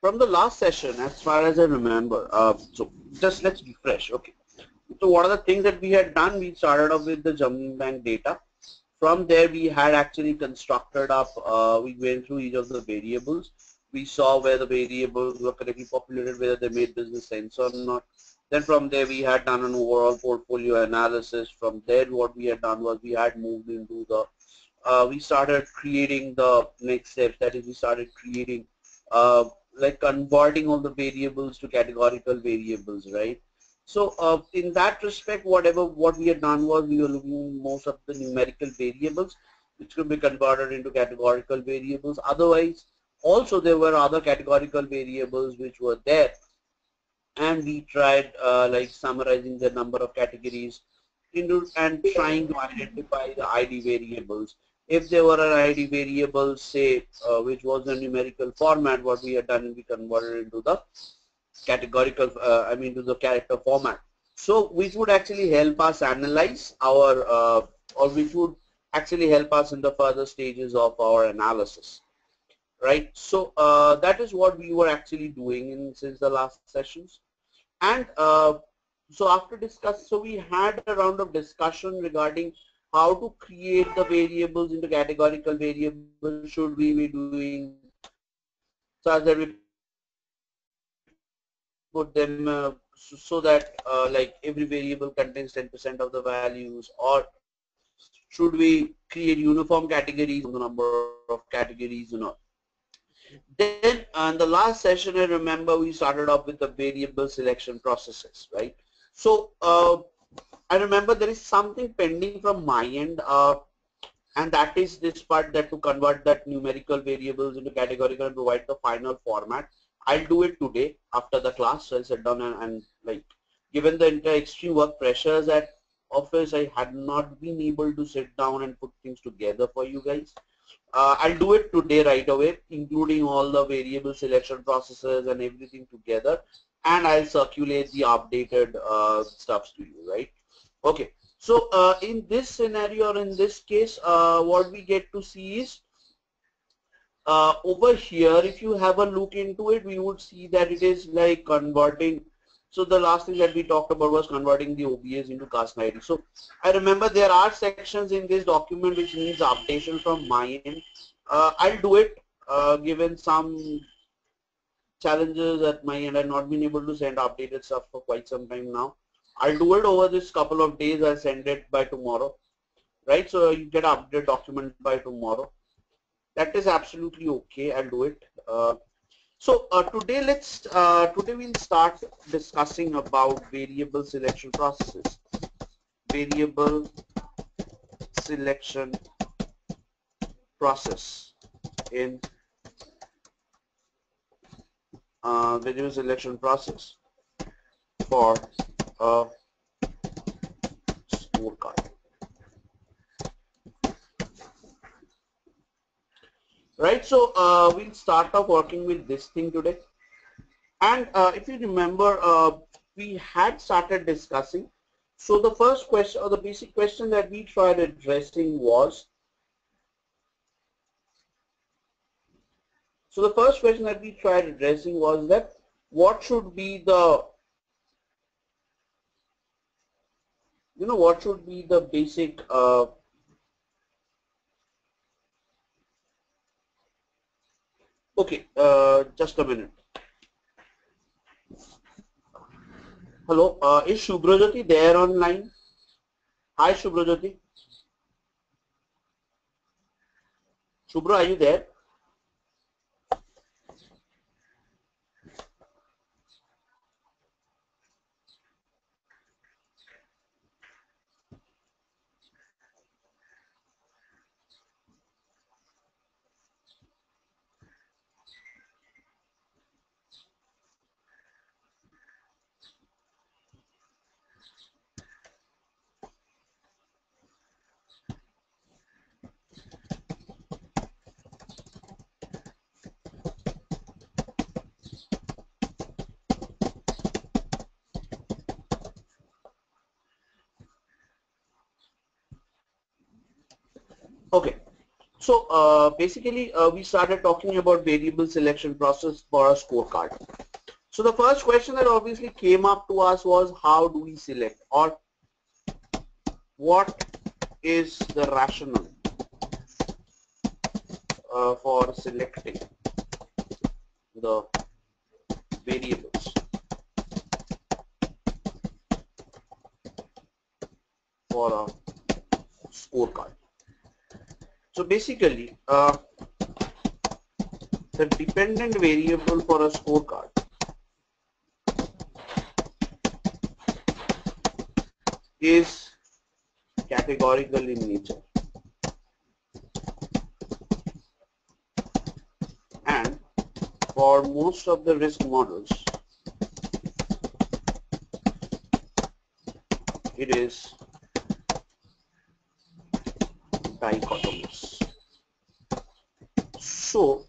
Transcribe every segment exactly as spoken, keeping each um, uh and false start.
from the last session, as far as I remember, uh, so just let's refresh. Okay. So what are the things that we had done? We started off with the jumping bank data. From there, we had actually constructed up, uh, we went through each of the variables. We saw where the variables were correctly populated, whether they made business sense or not. Then from there, we had done an overall portfolio analysis. From there, what we had done was we had moved into the, uh, we started creating the next steps. That is, we started creating, uh, like converting all the variables to categorical variables, right? So uh, in that respect, whatever what we had done was we were looking at most of the numerical variables, which could be converted into categorical variables. Otherwise, also there were other categorical variables which were there, and we tried uh, like summarizing the number of categories into and trying to identify the I D variables. If there were an I D variable, say, uh, which was a numerical format, what we had done is we converted into the categorical, uh, I mean to the character format. So which would actually help us analyze our, uh, or which would actually help us in the further stages of our analysis, right? So uh, that is what we were actually doing in since the last sessions. And uh, so after discuss, so we had a round of discussion regarding how to create the variables into categorical variables. Should we be doing such that we put them uh, so, so that uh, like every variable contains ten percent of the values, or should we create uniform categories based on the number of categories, you know? Then uh, in the last session, I remember we started off with the variable selection processes, right? So uh, I remember there is something pending from my end, uh, and that is this part, that to convert that numerical variables into categorical and provide the final format. I'll do it today after the class. So I'll sit down and, and like, given the inter extreme work pressures at office, I had not been able to sit down and put things together for you guys. Uh, I'll do it today right away, including all the variable selection processes and everything together, and I'll circulate the updated uh, stuffs to you, right? Okay. So uh, in this scenario, or in this case, uh, what we get to see is uh, over here, if you have a look into it, we would see that it is like converting. So the last thing that we talked about was converting the O B S into cast I D. So I remember there are sections in this document which needs updation from my end. Uh, I'll do it, uh, given some challenges at my end. I've not been able to send updated stuff for quite some time now. I'll do it over this couple of days. I'll send it by tomorrow, right? So you get an updated document by tomorrow. That is absolutely okay. I'll do it. Uh, so uh, today let's uh, today we'll start discussing about variable selection processes. Variable selection process in uh, variable selection process for a scorecard. Right, so uh, we'll start off working with this thing today. And uh, if you remember, uh, we had started discussing. So the first question, or the basic question that we tried addressing was, so the first question that we tried addressing was that what should be the, you know, what should be the basic, uh, okay, uh, just a minute. Hello, uh, is Shubhrajyoti there online? Hi, Shubhrajyoti. Shubhra, are you there? Okay. So uh, basically uh, we started talking about variable selection process for a scorecard. So the first question that obviously came up to us was, how do we select, or what is the rationale uh, for selecting the variables for a scorecard. So basically uh, the dependent variable for a scorecard is categorical in nature, and for most of the risk models it is dichotomous. So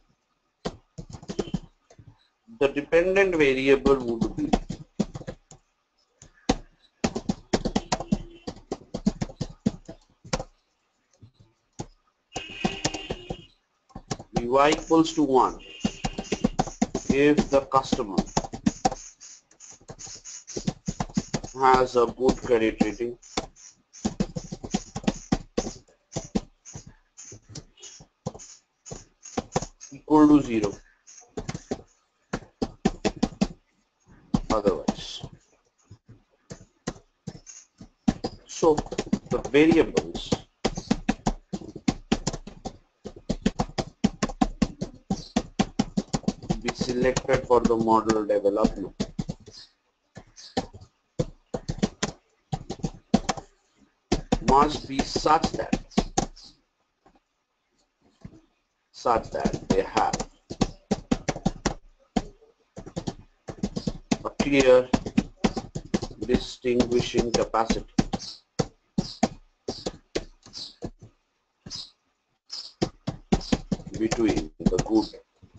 the dependent variable would be y equals to one if the customer has a good credit rating, equal to zero otherwise. So the variables be selected for the model development must be such that such that they have a clear distinguishing capacity between the good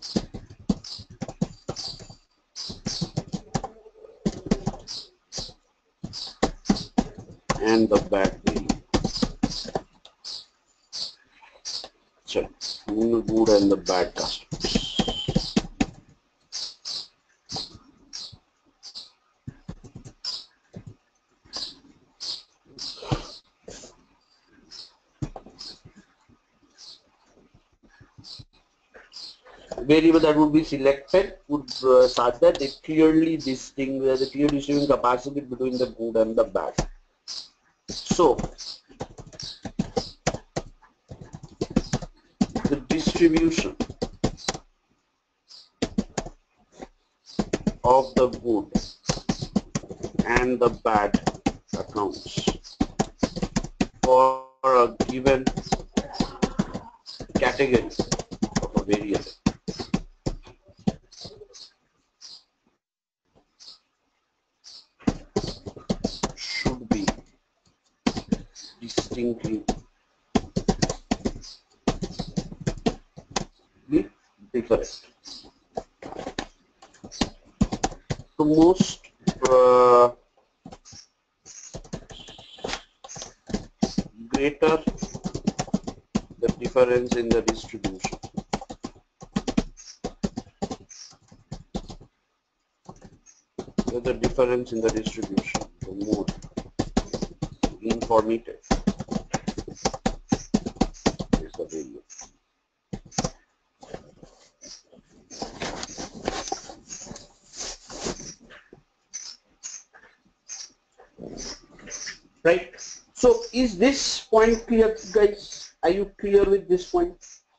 and the bad variable. Sorry, the good and the bad customers. Variable that would be selected would uh, such that they clearly distinguish the clear distinguishing capacity between the good and the bad. So the distribution of the good and the bad accounts for a given category of a variable should be distinctly different. The most uh, greater the difference in the distribution, the difference in the distribution, the more informative is the variable. Right. So is this point clear, guys? Are you clear with this point?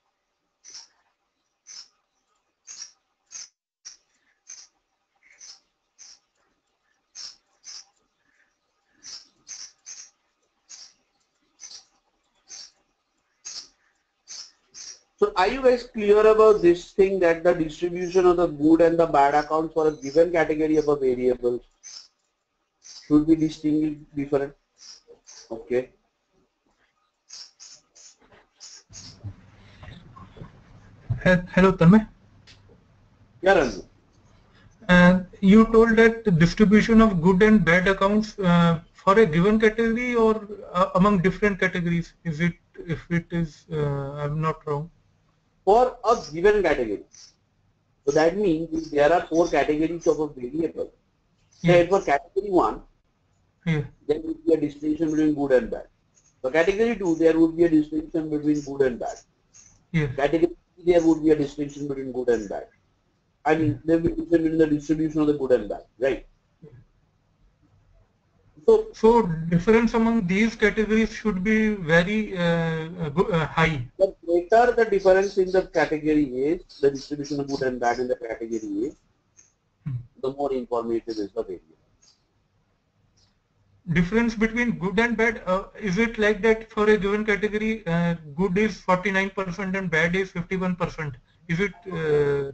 So are you guys clear about this thing, that the distribution of the good and the bad accounts for a given category of a variable should be distinctly different? Okay. Hello, Tanmay. Yeah, Ranju. And you told that the distribution of good and bad accounts uh, for a given category or uh, among different categories, is it if it is, uh, I'm not wrong. For a given category. So that means if there are four categories of a variable, say Yeah. for category one, Yeah. there would be a distinction between good and bad. For category two, there would be a distinction between good and bad. Yeah. Category three, there would be a distinction between good and bad. I mean, there will be difference in the distribution of the good and bad, right? So, So difference among these categories should be very uh, go- uh, high. the greater the difference in the category is, the distribution of good and bad in the category is, Hmm. the more informative is the variable. Difference between good and bad, uh, is it like that for a given category, uh, good is forty-nine percent and bad is fifty-one percent? Is it? Uh,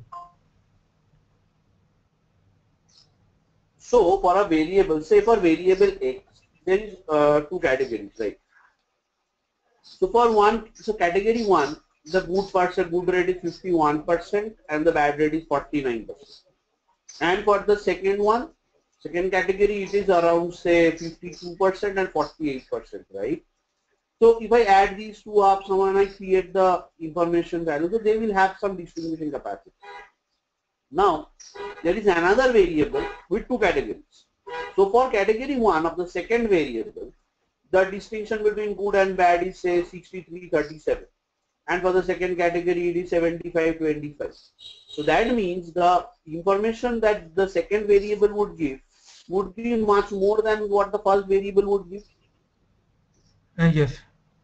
So, for a variable, say for variable x, there is uh, two categories, right? So, for one, so category one, the good percent, good rate is fifty-one percent and the bad rate is forty-nine percent. And for the second one, second category, it is around say fifty-two percent and forty-eight percent, right? So if I add these two up, someone I create the information value, so they will have some distinguishing capacity. Now, there is another variable with two categories. So for category one of the second variable, the distinction between good and bad is say sixty-three thirty-seven. And for the second category, it is seventy-five twenty-five. So that means the information that the second variable would give would be much more than what the first variable would give. uh, yes.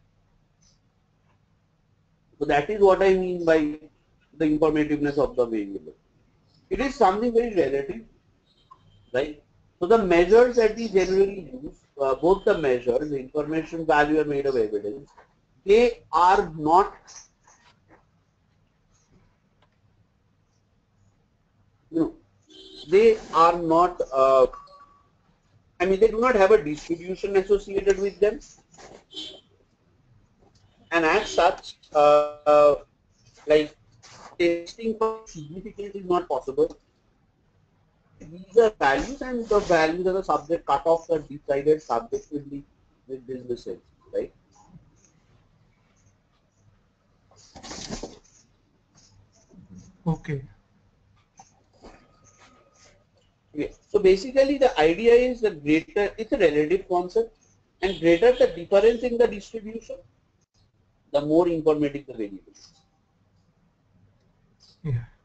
So that is what I mean by the informativeness of the variable. It is something very relative, right? So the measures that we generally use, uh, both the measures, the information value and weight of evidence, they are not, you know, they are not, uh, I mean, they do not have a distribution associated with them. And as such, uh, like testing for significance is not possible. These are values, and the values are the subject cutoffs are decided subjectively with this results, right? Okay. Okay. So basically, the idea is the greater, it's a relative concept, and greater the difference in the distribution, the more informative the variable is. Yeah.